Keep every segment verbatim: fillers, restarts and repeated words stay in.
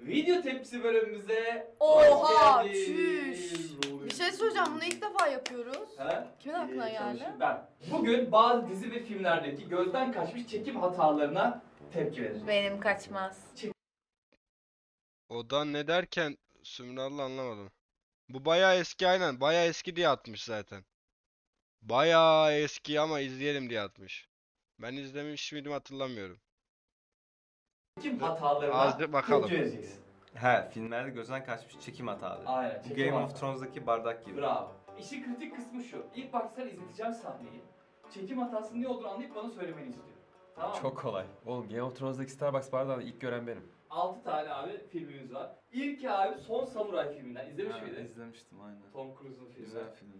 Video tepkisi bölümümüze Oha, hoş çüş. geldiniz. Bir şey söyleyeceğim, bunu ilk defa yapıyoruz. Ha? Kimin aklına Ee, geldi? çalışır- Ben. Bugün bazı dizi ve filmlerdeki gözden kaçmış çekim hatalarına tepki vereceğiz. Benim kaçmaz. O da ne derken Sümral'la anlamadım. Bu bayağı eski, aynen. Bayağı eski diye atmış zaten. Bayağı eski ama izleyelim diye atmış. Ben izlemiş miydim hatırlamıyorum. Çekim hatalarına Azıcık bakalım. tepki vereceksin. He, filmlerde gözden kaçmış çekim hataları. Aynen. Bu çekim Game hata. of Thrones'daki bardak gibi. Bravo. İşin kritik kısmı şu. İlk başta izleteceğim sahneyi. Çekim hatasının ne olduğunu anlayıp bana söylemeni istiyorum. Tamam mı? Çok kolay. Oğlum Game of Thrones'daki Starbucks bardağını ilk gören benim. altı tane abi filmimiz var. İlki abi Son Samuray filminden. İzlemiş Ha, miydin? izlemiştim aynen. Tom Cruise'un filmi. Güzel filmdi.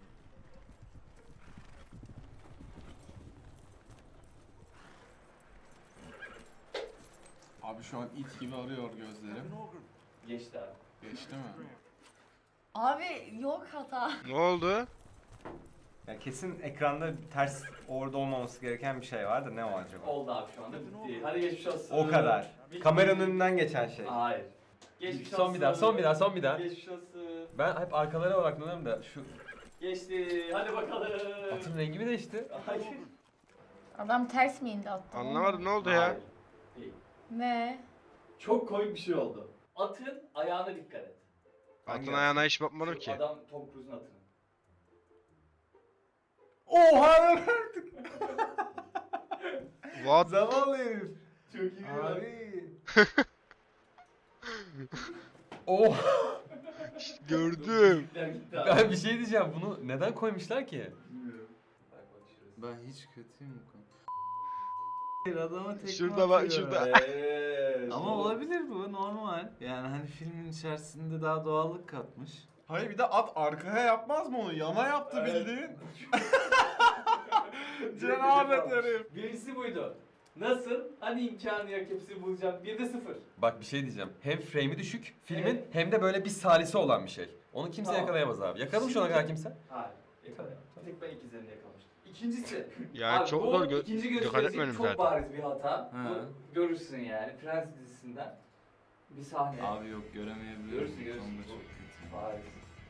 Abi şu an it gibi arıyor gözlerim. Geçti abi. Geçti mi? Abi yok hata. Ne oldu? Ya kesin ekranda ters orada olmaması gereken bir şey var da ne o acaba? Oldu abi şu anda bitti. Hadi geçmiş olsun. O kadar. Bitti. Kameranın önünden geçen şey. Hayır. Geçmiş olsun. Son bir daha, son bir daha, son bir daha. Geçmiş olsun. Ben hep arkalara odaklanıyorum da şu Geçti. Hadi bakalım. atın rengi mi değişti? Hayır. Adam ters mi indi attı? Anlamadım, ne oldu ya? Hayır. Değil. Ne? Çok komik bir şey oldu. Atın ayağına dikkat et. Atın ayağına hiç bakmadım Şu ki. Adam Tom Cruise'un atını. Oha artık. What? Zavallı herif. Çok iyi. Abi. Oh! Gördüm. Gitti, gitti abi. Ben bir şey diyeceğim. Bunu neden koymuşlar ki? Bilmiyorum. Bak bak şurası. Ben hiç kötüyüm bu konuda. Adama tekme Şurada bak, atıyor. şurada. Evet. Ama olabilir bu normal. Yani hani filmin içerisinde daha doğallık katmış. Hayır bir de at arkaya yapmaz mı onu? Yana yaptı Evet. bildiğin. Cenabet herif. Birincisi buydu. Nasıl? Hani imkanı yok hepsini bulacağım. Bir de sıfır. Bak bir şey diyeceğim. Hem frame'i düşük filmin Evet. hem de böyle bir salisi olan bir şey. Onu kimse Tamam. yakalayamaz abi. Yakalamış ona kadar kimse. Hayır. Yakalayamadım. Bir tek ben ikizlerini yakalamıştım. İkincisi. Yani abi, çok bu zor gö- ikinci dikkat gösterisi etmedim çok zaten. bariz bir hata. He. Bu görürsün yani. Prens dizisinden bir sahne. Abi yok göremeyebilirim. Görürsün, Bu görürsün. konuda çok kötü. Bariz.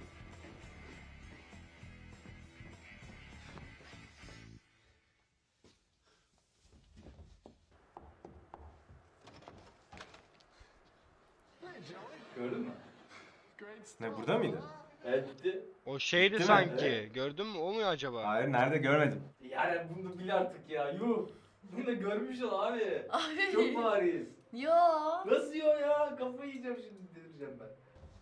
Gördün mü? Ne burada mıydı? Evet bitti. O şeydi Değil mi? sanki. Evet. Gördün mü? O mu acaba? Hayır, nerede görmedim. Yani bunu bil artık ya. Yuh. Bunu da görmüş ol abi. Abi. Çok bariz. Yo. Nasıl yiyor ya? Kafayı yiyeceğim şimdi delireceğim ben.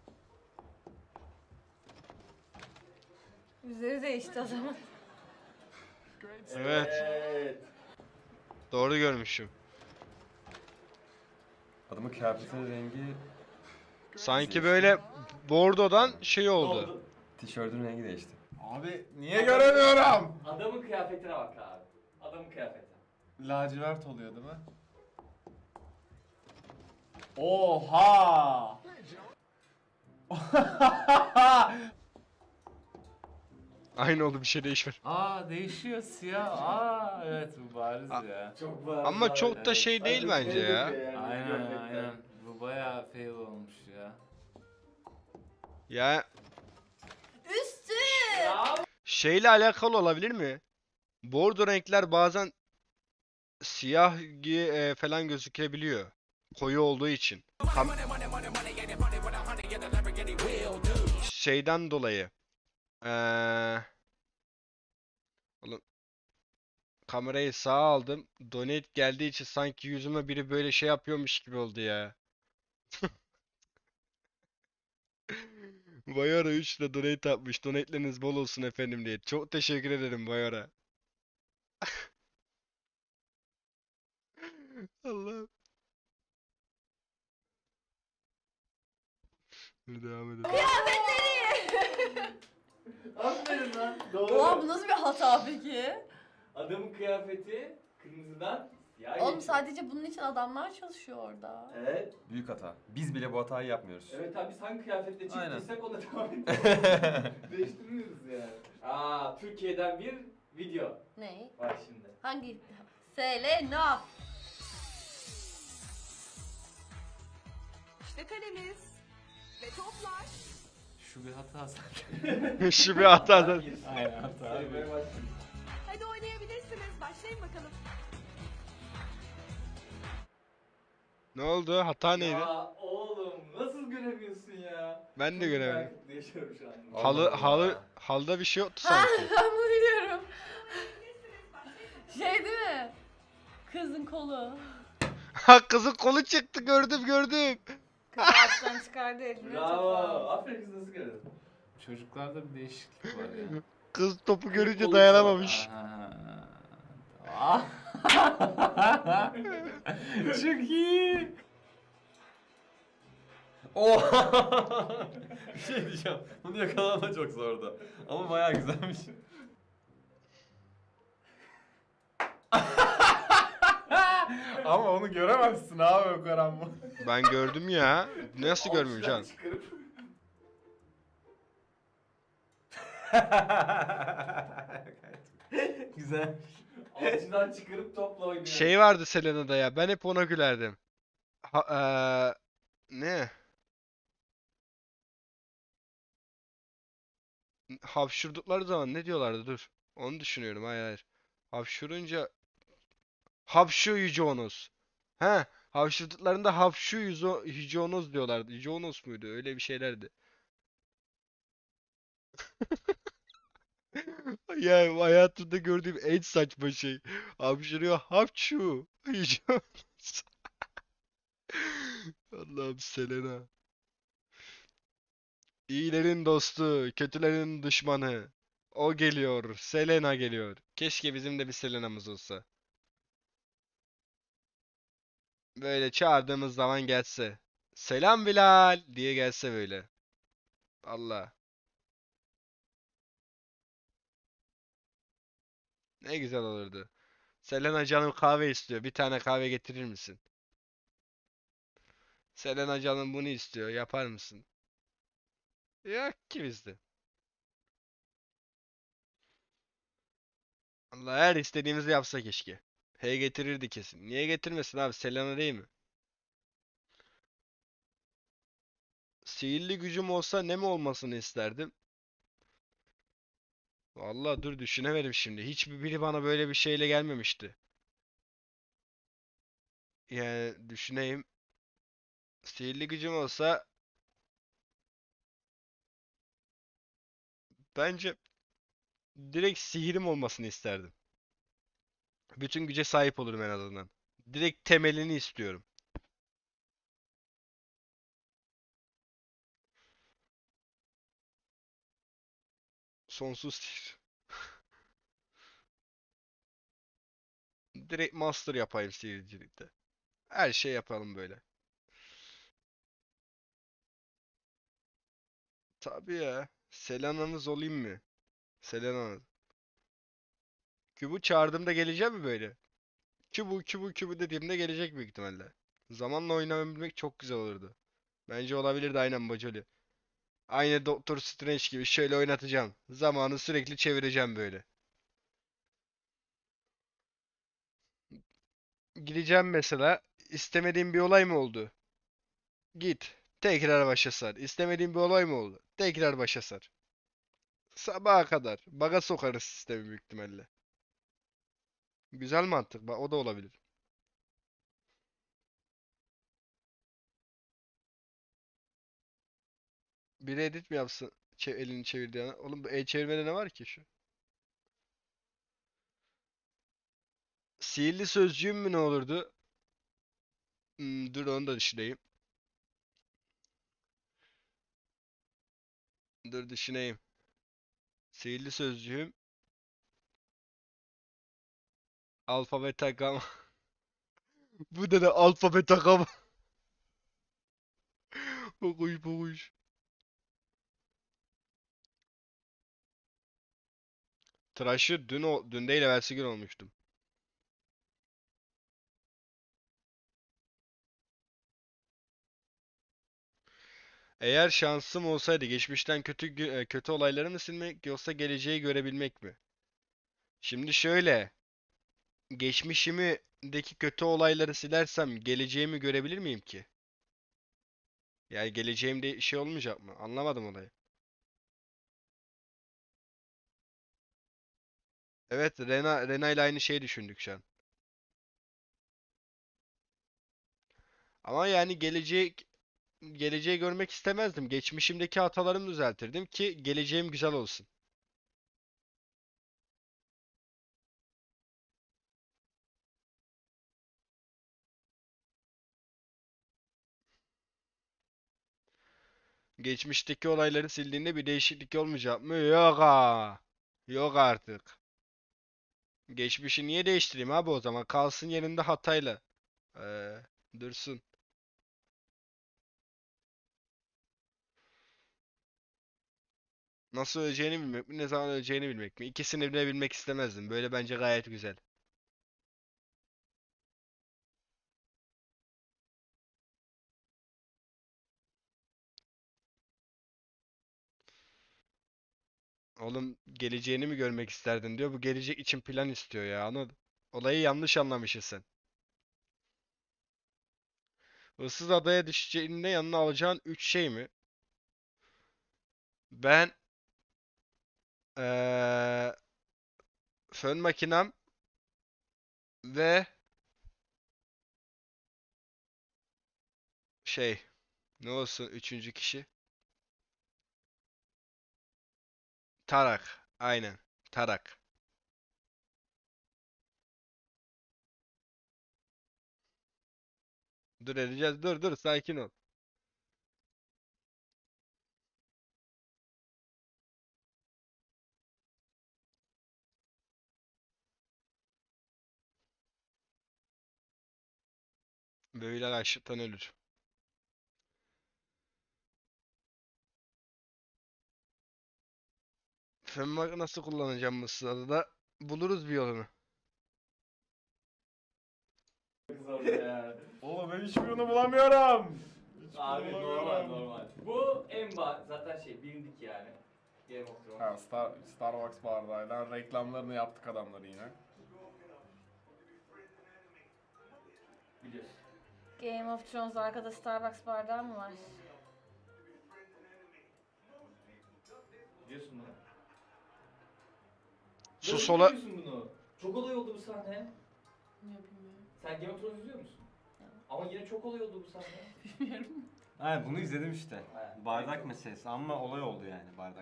Üzeri değişti o zaman. Evet. Evet. Doğru görmüşüm. Adamın kıyafetinin rengi, Sanki böyle bordodan şey Ne oldu. oldu? tişörtün rengi değişti. Abi niye göremiyorum? Adamın kıyafetine bak abi. Adamın kıyafeti. Lacivert oluyor değil mi? Oha! Aynı oldu, bir şey değişmedi. Aa değişiyor siyah. Aa evet bu bariz A- ya. Çok bariz Ama abi. çok da şey değil Hadi bence şey ya. yapıyor yani, Aynen gömlekten. aynen. Bu bayağı fail olmuş ya. Ya Üstü. Ya şeyle alakalı olabilir mi? Bordo renkler bazen siyah gi- e, falan gözükebiliyor. Koyu olduğu için. Kam- şeyden dolayı. Ee, oğlum, kamerayı sağa aldım. Donate geldiği için sanki yüzüme biri böyle şey yapıyormuş gibi oldu ya. Bayara üç lira donate atmış. Donate'leriniz bol olsun efendim diye. Çok teşekkür ederim Bayara. Allah. Dur devam edelim. aferin lan. Doğru. Ulan bu nasıl bir hata peki? Adamın kıyafeti kırmızıdan siyah Oğlum geçiyor. sadece bunun için adamlar çalışıyor orada. Evet. Büyük hata. Biz bile bu hatayı yapmıyoruz. Evet abi biz hangi kıyafetle Aynen. çıktıysak ona devam ediyoruz. Değiştirmiyoruz yani. Aa Türkiye'den bir video. Ne? Bak şimdi. Hangi? Selena. ve kalemiz ve toplar. Şu bir hata sanki. Şu bir hata. Aynen hata. Saymaya başlayayım. Hadi oynayabilirsiniz. Başlayın bakalım. Ne oldu? Hata neydi? Ya oğlum nasıl göremiyorsun ya? Ben de Çok göremedim. merakla yaşıyorum şu an. Halı Allah halı Allah. halda bir şey yoktu Ha, sanki. ben bunu biliyorum. Şey değil mi? Kızın kolu. Ha, kızın kolu çıktı, gördüm gördüm. Kız ağaçtan çıkardı elini. Bravo. Aferin kız nasıl gördün? Çocuklarda bir değişiklik var ya. Kız topu görünce kolu dayanamamış. Aha. Çok iyi. Oha! Bir şey diyeceğim. Bunu yakalamak çok zordu. Ama bayağı güzelmiş. Ama onu göremezsin abi o karanlığı. Ben gördüm ya. Nasıl görmüyorum Alçıdan can? çıkarıp Güzel. alçıdan çıkarıp topla oynuyor. Şey vardı Selena'da ya. Ben hep ona gülerdim. Ha, eee, ne? Hapşurdukları zaman ne diyorlardı? Dur. Onu düşünüyorum. Hayır hayır. Hapşurunca hapşu yüce He, hapşurduklarında hapşu yüzo yüce diyorlardı. Yüce muydu? Öyle bir şeylerdi. Ya hayatımda gördüğüm en saçma şey. Hapşırıyor hapşu. Yüce Onos. Allah'ım Selena. İyilerin dostu, kötülerin düşmanı. O geliyor, Selena geliyor. Keşke bizim de bir Selena'mız olsa. Böyle çağırdığımız zaman gelse. Selam Bilal diye gelse böyle. Allah. Ne güzel olurdu. Selena canım kahve istiyor. Bir tane kahve getirir misin? Selena canım bunu istiyor. Yapar mısın? Yok ki bizde. Allah her istediğimizi yapsa keşke. Hey getirirdi kesin. Niye getirmesin abi? Selena değil mi? Sihirli gücüm olsa ne mi olmasını isterdim? Vallahi dur düşünemedim şimdi. Hiçbir biri bana böyle bir şeyle gelmemişti. Yani düşüneyim. Sihirli gücüm olsa bence direkt sihirim olmasını isterdim. Bütün güce sahip olurum en azından. Direkt temelini istiyorum. Sonsuz sihir. Direkt master yapayım sihircilikte. Her şey yapalım böyle. Tabii ya. Selena'nız olayım mı? Selena. Kübü çağırdığımda gelecek mi böyle? Kübü kübü kübü dediğimde gelecek büyük ihtimalle. Zamanla oynayabilmek çok güzel olurdu. Bence olabilirdi aynen Bacoli. Aynı Doktor Strange gibi şöyle oynatacağım. Zamanı sürekli çevireceğim böyle. Gideceğim mesela. İstemediğim bir olay mı oldu? Git. Tekrar başa sar. İstemediğim bir olay mı oldu? Tekrar başa sar. Sabaha kadar. Baga sokarız sistemi büyük ihtimalle. Güzel mantık. Bak o da olabilir. Biri edit mi yapsın? Çe elini çevirdiği yana. Oğlum bu el çevirmede ne var ki şu? Sihirli sözcüğüm mü ne olurdu? Hmm, dur onu da düşüneyim. Dur düşüneyim. Sihirli sözcüğüm alfabe takam. Bu da ne alfabe takam. Bokuş bokuş. Tıraşı dün o dün değil evvelsi gün olmuştum. Eğer şansım olsaydı geçmişten kötü gü- e, kötü olayları mı silmek yoksa geleceği görebilmek mi? Şimdi şöyle, geçmişimdeki kötü olayları silersem geleceğimi görebilir miyim ki? Yani geleceğimde şey olmayacak mı? Anlamadım olayı. Evet, Rena, Rena ile aynı şeyi düşündük şu an. Ama yani gelecek geleceği görmek istemezdim. Geçmişimdeki hatalarımı düzeltirdim ki geleceğim güzel olsun. Geçmişteki olayları sildiğinde bir değişiklik olmayacak mı? Yok ha. Yok artık. Geçmişi niye değiştireyim abi o zaman? Kalsın yerinde hatayla. Ee, dursun. Nasıl öleceğini bilmek mi? Ne zaman öleceğini bilmek mi? İkisini de bilmek istemezdim. Böyle bence gayet güzel. Oğlum geleceğini mi görmek isterdin diyor. Bu gelecek için plan istiyor ya. Anladın? Olayı yanlış anlamışsın sen. Issız adaya düşeceğinde yanına alacağın üç şey mi? Ben ee, fön makinem ve şey ne olsun üçüncü kişi? Tarak. Aynen. Tarak. Dur edeceğiz. Dur dur sakin ol. Böyleler açlıktan ölür. Fön nasıl kullanacağım bu sırada da buluruz bir yolunu. Kız orada ya. Oğlum ben hiçbirini bulamıyorum. Hiçbirini Abi normal bulamıyorum. normal. Bu en ba zaten şey bilindik yani. Game of Thrones. Ha, Star, Starbucks bardağıyla reklamlarını yaptık adamları yine. Biliyorsun. Game of Thrones arkada Starbucks bardağı mı var? Biliyorsun bunu. Sus Nasıl ola... biliyorsun bunu? Çok olay oldu bu sahne. Ne bilmiyorum. Sen Game of Thrones izliyor musun? Ama yine çok olay oldu bu sahne. Bilmiyorum. Aynen bunu izledim işte. Aynen. Bardak meselesi ama olay oldu yani bardak.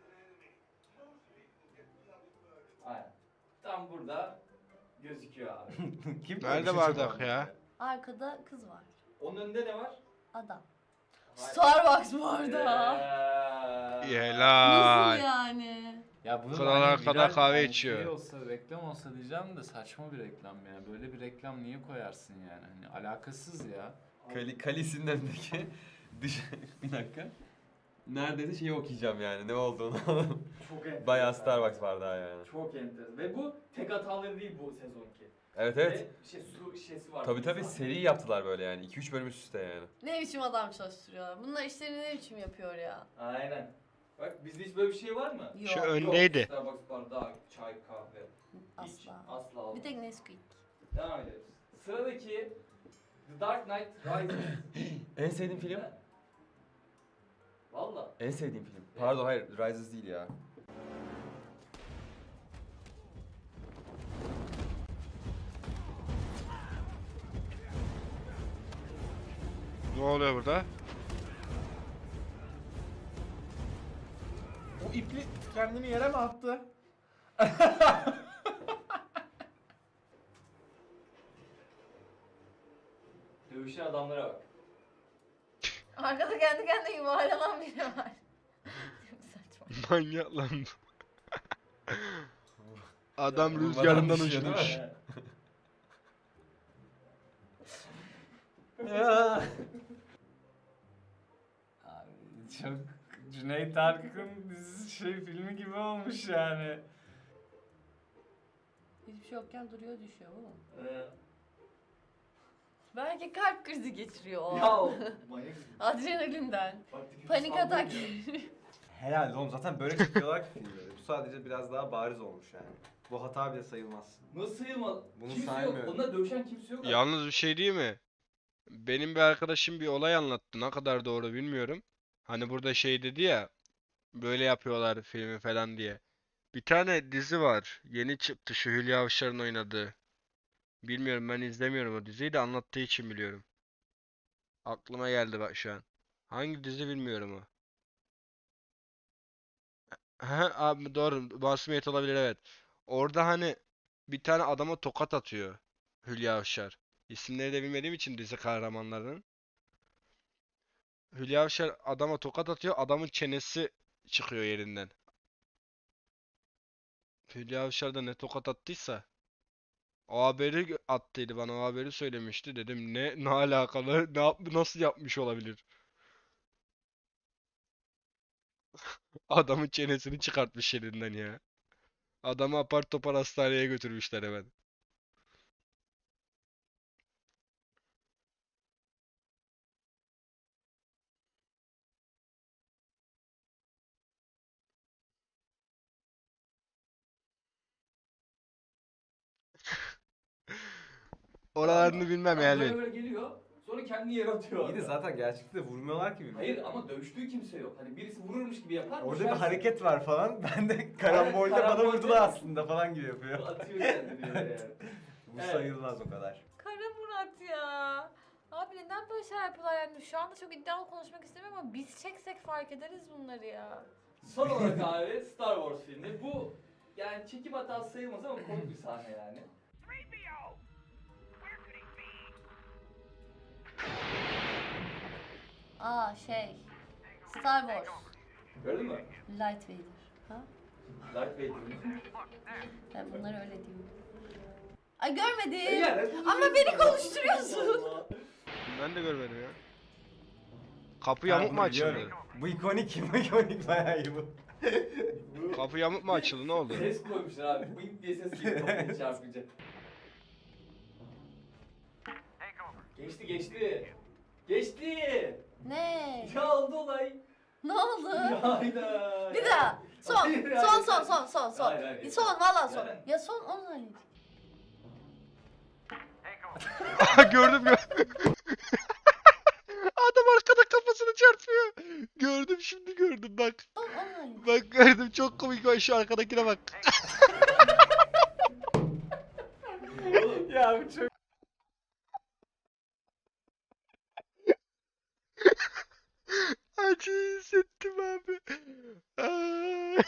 Aynen. Tam burada gözüküyor abi. Kim Nerede konuşuyor bardak orada? ya? Arkada kız var. Onun önünde ne var? Adam. Hayır. Starbucks bardağı. Eee, Helal. Nasıl yani? Ya bunun Kadar hani arkada viral, kahve hani içiyor. Şey olsa, reklam olsa diyeceğim de saçma bir reklam ya. Böyle bir reklam niye koyarsın yani? Hani alakasız ya. Kali, Kali'sinin önündeki dış... bir dakika. Neredeyse şeyi okuyacağım yani ne olduğunu. çok enteresan. Bayağı Starbucks bardağı yani. Çok enteresan. Ve bu tek hataları değil bu sezonki. Evet evet. Ve şey, su şişesi var. Tabii tabii Sahne. seri yaptılar böyle yani. iki üç bölüm üst üste yani. Ne biçim adam çalıştırıyorlar? Bunlar işlerini ne biçim yapıyor ya? Aynen. Bak bizde hiç böyle bir şey var mı? Yok. Şu öndeydi. Yok, Starbucks bardağı, çay, kahve. Hiç. Asla. Asla olmaz. Bir tek Nesquik. Devam ediyoruz. Sıradaki The Dark Knight Rises. En sevdiğim film? Valla. En sevdiğim film. Pardon hayır Rises değil ya. Ne oluyor burada? O ipli kendini yere mi attı? Dövüşen adamlara bak. Arkada kendi kendine yuvarlanan biri var. Çok saçma. Manyak lan bu. Adam Vurmadan rüzgarından düşüyor, değil mi? uçmuş. Ya. Abi çok Cüneyt Arkın dizisi şey filmi gibi olmuş yani. Hiçbir şey yokken duruyor düşüyor oğlum. Ee, Belki kalp krizi geçiriyor o. ya o manyak. Adrenalinden. Bak, tükürük Panik atak. saldırıyor. Herhalde oğlum zaten böyle çekiyorlar ki filmleri. Bu sadece biraz daha bariz olmuş yani. Bu hata bile sayılmaz. Nasıl sayılmaz? Bunu Kimse yok. saymıyorum. Onunla dövüşen kimse yok. Yalnız bir şey değil mi? Benim bir arkadaşım bir olay anlattı. Ne kadar doğru bilmiyorum. Hani burada şey dedi ya, böyle yapıyorlar filmi falan diye. Bir tane dizi var. Yeni çıktı, şu Hülya Avşar'ın oynadığı. Bilmiyorum, ben izlemiyorum o diziyi de, anlattığı için biliyorum. Aklıma geldi bak şu an. Hangi dizi bilmiyorum o. Ha abi, doğru. Masumiyet olabilir, evet. Orada hani bir tane adama tokat atıyor Hülya Avşar. İsimleri de bilmediğim için dizi kahramanlarının. Hülya Avşar adama tokat atıyor. Adamın çenesi çıkıyor yerinden. Hülya Avşar da ne tokat attıysa. O haberi gö- attıydı bana. O haberi söylemişti. Dedim ne ne alakalı? Ne yap nasıl yapmış olabilir? Adamın çenesini çıkartmış yerinden ya. Adamı apar topar hastaneye götürmüşler hemen. Tamam Oralarını mı? bilmem Adam böyle yani. böyle geliyor. Sonra kendini yere atıyor. İyi de orada. zaten gerçekte vurmuyorlar ki birbirini. Hayır ama dövüştüğü kimse yok. Hani birisi vururmuş gibi yapar. Orada bir düşersin. hareket var falan. Ben de karambolde bana karambolde- vurdular aslında falan gibi yapıyor. Atıyor kendini yere yani. Bu Evet. sayılmaz o kadar. Kara Murat ya. Abi neden böyle şeyler yapıyorlar yani? Şu anda çok iddialı konuşmak istemiyorum ama biz çeksek fark ederiz bunları ya. Son olarak abi Star Wars filmi. Bu yani çekim hatası sayılmaz ama komik bir sahne yani. Aa şey. Star Wars. Gördün mü? Light Vader. Ha? Darth Vader mi? Ben bunları öyle diyorum. Ay görmedim. Eğer- Ama beni konuşturuyorsun. Allah. Ben de görmedim ya. Kapı Ha, yamuk mu bunu açıldı? biliyorum. Bu ikonik, bu ikonik bayağı iyi bu. Bu Kapı yamuk mu açıldı? Ne oldu? ses koymuşlar abi. Bıyık diye ses geliyor kapıyı çarpınca. Geçti geçti. Geçti. Ne? Ya oldu olay. Ne oldu? Ya hayda. Bir daha. Son. Hayır, hayır, Son son hayır. son son son. Hayır, hayır. Son valla son. Yaren. Ya son on saniye. Gördüm gördüm. Adam arkada kafasını çarpıyor. Gördüm, şimdi gördüm bak. Son on saniye. Bak gördüm, çok komik, bak şu arkadakine bak. Oğlum, Ya bu çok... Acı hissettim abi. Aa.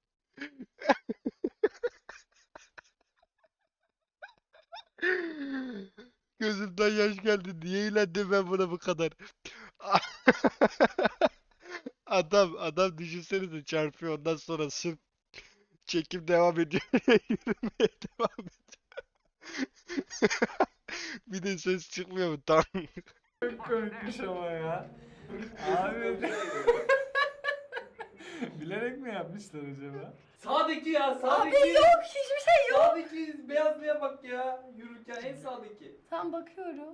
Gözümden yaş geldi. Niye eğlendim ben buna bu kadar? Adam, adam düşünsenize, çarpıyor, ondan sonra sırf çekim devam ediyor. Yürümeye devam ediyor. Bir de ses çıkmıyor mu? Tam. Çok komikmiş ama ya. Abi bilerek mi yapmışlar acaba? Sağdaki ya sağdaki. Abi yok hiçbir şey yok. Sağdaki beyazlıya bak ya. Yürürken en sağdaki. Tam bakıyorum.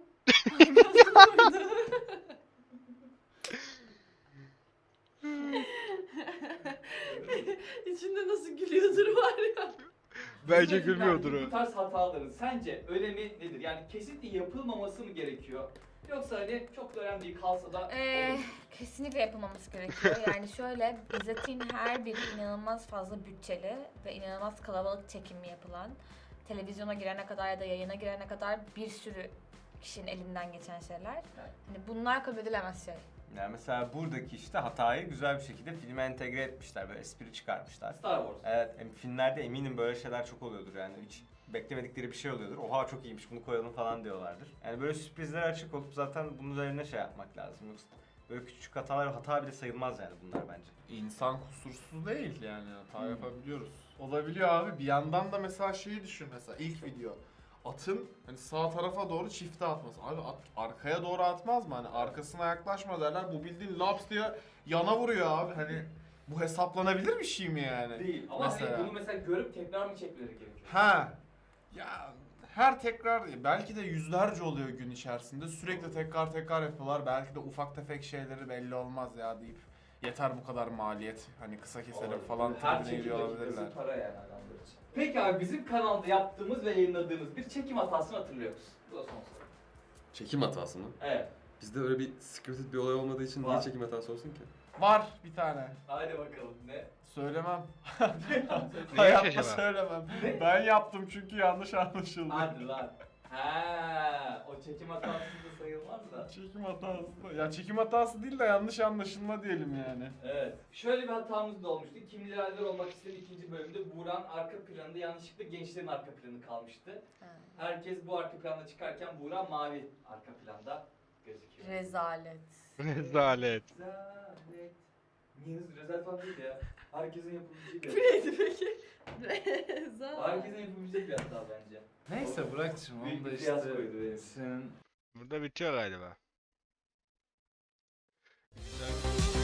İçinde nasıl gülüyordur var ya. Bence Bizim gülmüyordur filmlerdeki o. Bu tarz hataların sence önemi nedir? Yani kesinlikle yapılmaması mı gerekiyor? Yoksa hani çok da önemli değil, kalsa da Ee, olur. kesinlikle yapılmaması gerekiyor. Yani şöyle, gazetin her biri inanılmaz fazla bütçeli ve inanılmaz kalabalık çekimi yapılan, televizyona girene kadar ya da yayına girene kadar bir sürü kişinin elinden geçen şeyler. Hani bunlar kabul edilemez şey. Yani mesela buradaki işte hatayı güzel bir şekilde filme entegre etmişler, böyle espri çıkarmışlar. Star Wars. Evet, em- filmlerde eminim böyle şeyler çok oluyordur yani, hiç beklemedikleri bir şey oluyordur. Oha çok iyiymiş, bunu koyalım falan diyorlardır. Yani böyle sürprizlere açık olup zaten bunun üzerine şey yapmak lazım. Yoksa böyle küçük hatalar hata bile sayılmaz yani bunlar bence. İnsan kusursuz değil yani, hata yapabiliyoruz. Olabiliyor abi. Bir yandan da mesela şeyi düşün, mesela ilk video. Atın hani sağ tarafa doğru çifte atması. Abi at arkaya doğru atmaz mı? Hani arkasına yaklaşma derler. Bu bildiğin laps diye yana vuruyor abi. Hani bu hesaplanabilir bir şey mi yani? Değil. Ama Mesela. hani bunu mesela görüp tekrar mı çekmeleri gerekiyor? Ha. Ya her tekrar belki de yüzlerce oluyor gün içerisinde. Sürekli tekrar tekrar yapıyorlar. Belki de ufak tefek şeyleri belli olmaz ya deyip yeter bu kadar maliyet. Hani kısa keselim Olabilir. falan Her tribüne çekim giriyor dakikası olabilirler. para yani adamlar için. Peki abi bizim kanalda yaptığımız ve yayınladığımız bir çekim hatasını hatırlıyor musun? Bu da son soru. Çekim hatası mı? Evet. Bizde öyle bir scripted bir olay olmadığı için niye Var. çekim hatası olsun ki? Var bir tane. Hadi bakalım ne? Söylemem. Niye Hayatta acaba? söylemem. Ne? Ben yaptım çünkü yanlış anlaşıldı. Hadi lan. Ha, o çekim hatası da sayılmaz da. Çekim hatası. Ya çekim hatası değil de yanlış anlaşılma diyelim yani. Evet. Şöyle bir hatamız da olmuştu. Kim Milyarder Olmak İster ikinci bölümde Buğra'nın arka planında yanlışlıkla gençlerin arka planı kalmıştı. Ha. Herkes bu arka planda çıkarken Buğra mavi arka planda gözüküyor. Rezalet. Rezalet. Rezalet. Niye rezalet falan değil ya. Herkesin yapabileceği bir Bu neydi peki? Rezalet. Herkesin yapabileceği bir hata bence. Neyse Burak'cığım Büyük onu da bir işte fiyaskoydu benim. senin Burada bitiyor galiba.